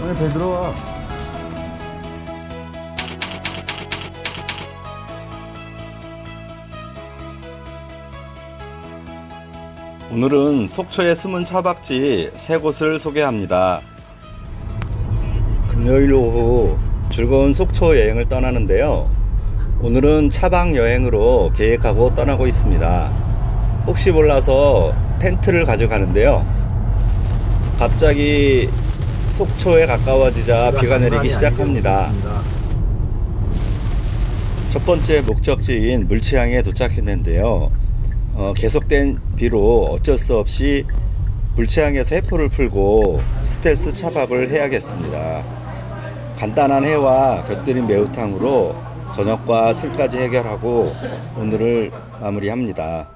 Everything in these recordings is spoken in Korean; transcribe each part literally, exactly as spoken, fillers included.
안에 배 들어와. 오늘은 속초의 숨은 차박지 세 곳을 소개합니다. 금요일 오후 즐거운 속초 여행을 떠나는데요. 오늘은 차박 여행으로 계획하고 떠나고 있습니다. 혹시 몰라서 텐트를 가져가는데요. 갑자기 속초에 가까워지자 비가 내리기 시작합니다. 첫 번째 목적지인 물치항에 도착했는데요. 어, 계속된 비로 어쩔 수 없이 물치항에서 해포를 풀고 스텔스 차박을 해야겠습니다. 간단한 회와 곁들인 매운탕으로 저녁과 술까지 해결하고 오늘을 마무리합니다.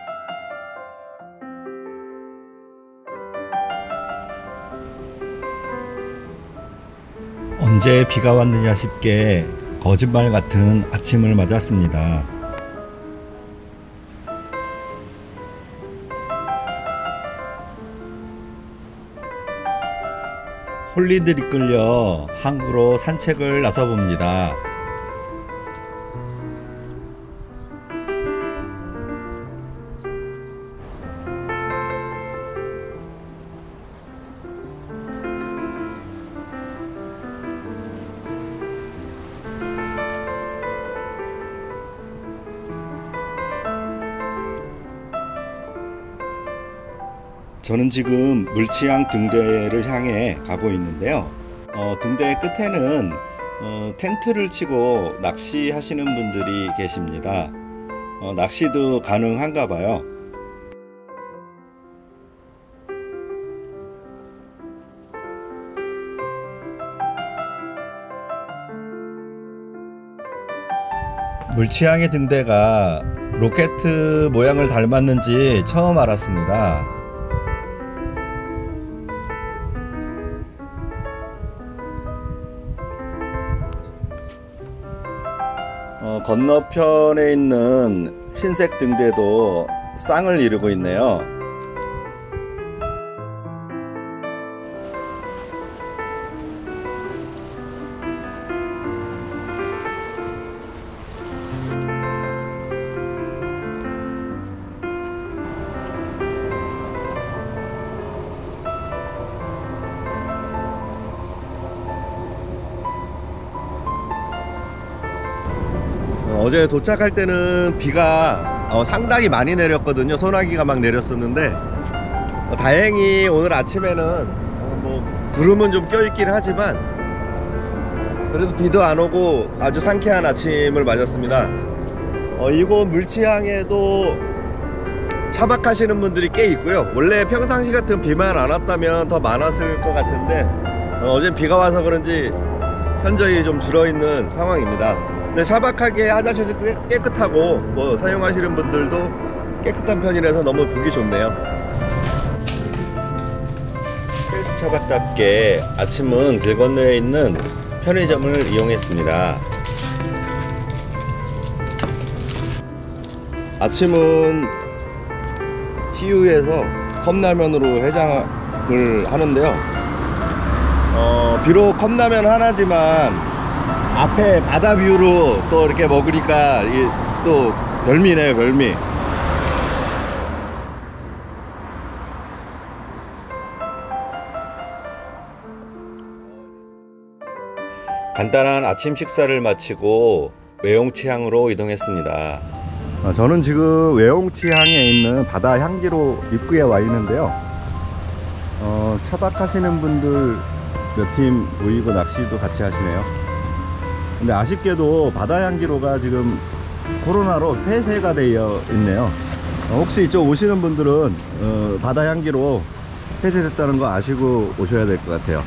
언제 비가 왔느냐 싶게 거짓말 같은 아침을 맞았습니다. 홀리들이 끌려 항구로 산책을 나서 봅니다. 저는 지금 물치항 등대를 향해 가고 있는데요. 어, 등대 끝에는 어, 텐트를 치고 낚시하시는 분들이 계십니다. 어, 낚시도 가능한가 봐요. 물치항의 등대가 로켓 모양을 닮았는지 처음 알았습니다. 어, 건너편에 있는 흰색 등대도 쌍을 이루고 있네요. 어제 도착할 때는 비가 어, 상당히 많이 내렸거든요. 소나기가 막 내렸었는데 어, 다행히 오늘 아침에는 어, 뭐 구름은 좀 껴있긴 하지만 그래도 비도 안 오고 아주 상쾌한 아침을 맞았습니다. 어, 이곳 물치항에도 차박하시는 분들이 꽤 있고요. 원래 평상시 같은 비만 안 왔다면 더 많았을 것 같은데 어, 어젠 비가 와서 그런지 현저히 좀 줄어있는 상황입니다. 네, 차박하기에 화장실도 깨끗하고 뭐 사용하시는 분들도 깨끗한 편이라서 너무 보기 좋네요. 헬스 차박답게 아침은 길 건너에 있는 편의점을 이용했습니다. 아침은 시유에서 컵라면으로 해장을 하는데요. 어, 비록 컵라면 하나지만 앞에 바다 뷰로 또 이렇게 먹으니까 이게 또 별미네요, 별미. 간단한 아침 식사를 마치고 외홍치항으로 이동했습니다. 저는 지금 외홍치항에 있는 바다 향기로 입구에 와 있는데요. 어, 차박하시는 분들 몇 팀 모이고 낚시도 같이 하시네요. 근데 아쉽게도 바다 향기로가 지금 코로나로 폐쇄가 되어 있네요. 어, 혹시 이쪽 오시는 분들은 어, 바다 향기로 폐쇄됐다는 거 아시고 오셔야 될 것 같아요.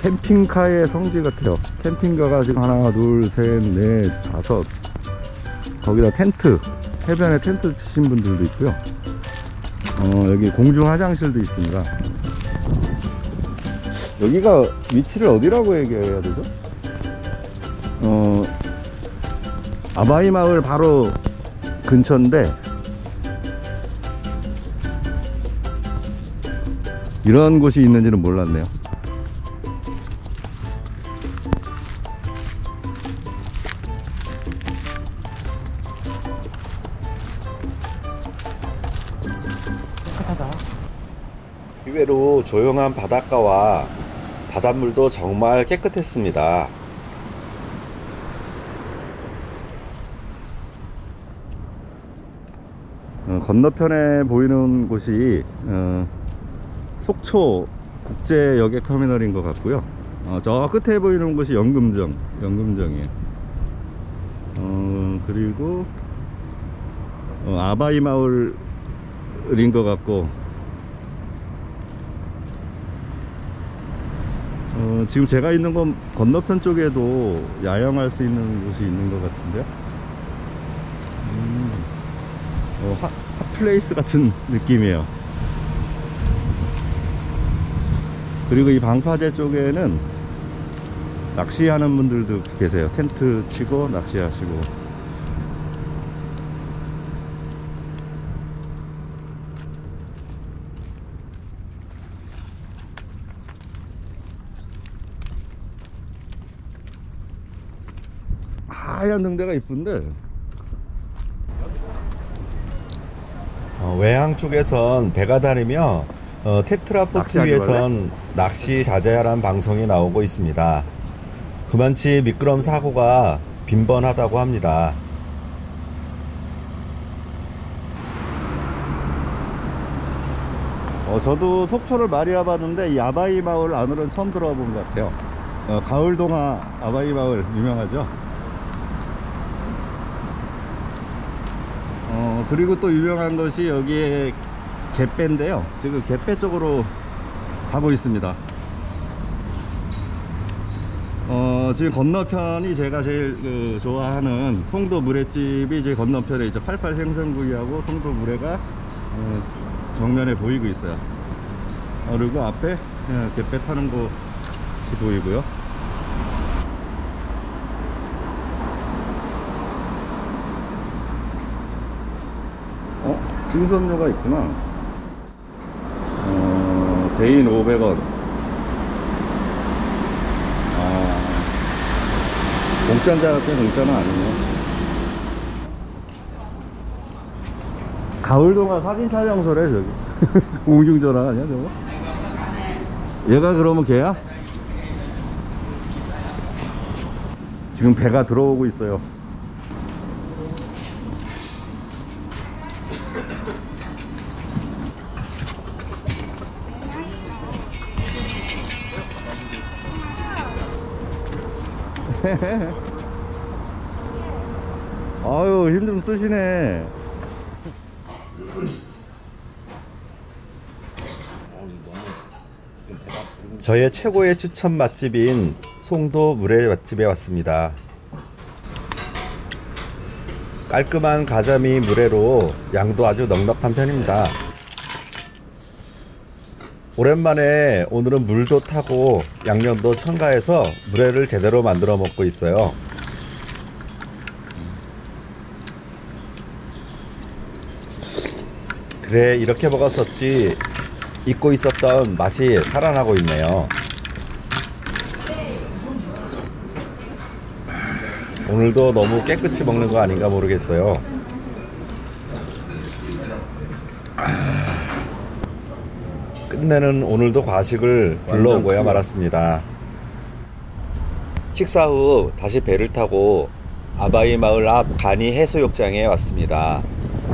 캠핑카의 성지 같아요. 캠핑카가 지금 하나 둘셋넷 다섯, 거기다 텐트, 해변에 텐트 치신 분들도 있고요. 어, 여기 공중 화장실도 있습니다. 여기가 위치를 어디라고 얘기해야 되죠? 어, 아바이 마을 바로 근처인데 이런 곳이 있는지는 몰랐네요. 의외로 조용한 바닷가와 바닷물도 정말 깨끗했습니다. 어, 건너편에 보이는 곳이 어, 속초 국제 여객 터미널인 것 같고요. 어, 저 끝에 보이는 곳이 연금정, 연금정이에요. 어, 그리고 어, 아바이 마을인 것 같고, 어, 지금 제가 있는 건 건너편 쪽에도 야영할 수 있는 곳이 있는 것 같은데요. 음, 어, 핫, 핫플레이스 같은 느낌이에요. 그리고 이 방파제 쪽에는 낚시하는 분들도 계세요. 텐트 치고 낚시하시고. 하얀 등대가 이쁜데, 어, 외항 쪽에선 배가 다니며 어, 테트라포트 위에선 낚시 자제하라는 방송이 나오고 있습니다. 그만치 미끄럼 사고가 빈번하다고 합니다. 어, 저도 속초를 많이 와봤는데 이 아바이 마을 안으로는 처음 들어와 본 것 같아요. 어, 가을동화 아바이 마을 유명하죠. 어, 그리고 또 유명한 것이 여기에 갯배인데요. 지금 갯배 쪽으로 가고 있습니다. 어, 지금 건너편이 제가 제일 그, 좋아하는 송도 물회집이 이제 건너편에 이제 팔십팔 생선구이하고 송도 물회가 어, 정면에 보이고 있어요. 어, 그리고 앞에 예, 갯배 타는 곳이 보이고요. 어? 승선료가 있구나. 어, 대인 오백 원. 아, 공짜인지 알았더니 공짜는 아니네. 가을동화 사진 촬영소래 저기. 공중전화 아니야 저거? 얘가 그러면 걔야? 지금 배가 들어오고 있어요. 아유, 힘 좀 쓰시네. 저의 최고의 추천 맛집인 송도 물회 맛집에 왔습니다. 깔끔한 가자미 물회로 양도 아주 넉넉한 편입니다. 오랜만에 오늘은 물도 타고 양념도 첨가해서 물회를 제대로 만들어 먹고 있어요. 그래, 이렇게 먹었었지 잊고 있었던 맛이 살아나고 있네요. 오늘도 너무 깨끗이 먹는 거 아닌가 모르겠어요. 끝내는 오늘도 과식을 불러오고야 말았습니다. 식사 후 다시 배를 타고 아바이 마을 앞 간이 해수욕장에 왔습니다.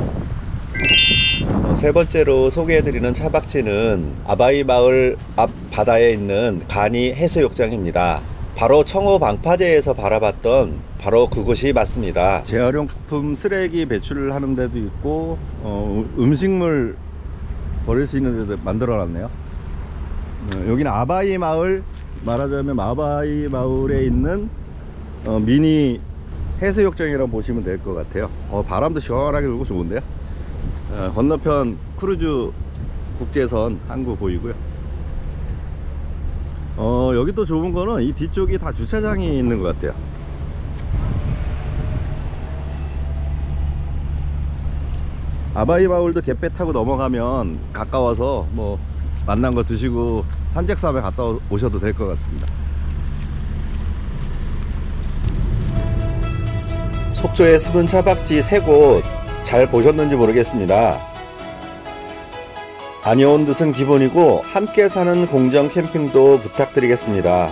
세 번째로 소개해드리는 차박지는 아바이 마을 앞 바다에 있는 간이 해수욕장입니다. 바로 청호 방파제에서 바라봤던 바로 그곳이 맞습니다. 재활용품 쓰레기 배출을 하는 데도 있고, 어, 음식물 버릴 수 있는 데도 만들어 놨네요. 어, 여기는 아바이 마을 말하자면 마바이 마을에 있는 어, 미니 해수욕장이라고 보시면 될 것 같아요. 어, 바람도 시원하게 불고 좋은데요. 어, 건너편 크루즈 국제선 항구 보이고요. 어, 여기 또 좋은 거는 이 뒤쪽이 다 주차장이 있는 것 같아요. 아바이 마을도 갯배 타고 넘어가면 가까워서 뭐 만난 거 드시고 산책 삼아 갔다 오셔도 될 것 같습니다. 속초의 습은 차박지 세 곳 잘 보셨는지 모르겠습니다. 아니온 듯은 기본이고 함께 사는 공정 캠핑도 부탁드리겠습니다.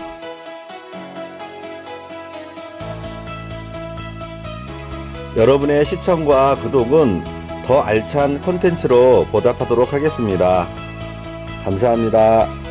여러분의 시청과 구독은 더 알찬 콘텐츠로 보답하도록 하겠습니다. 감사합니다.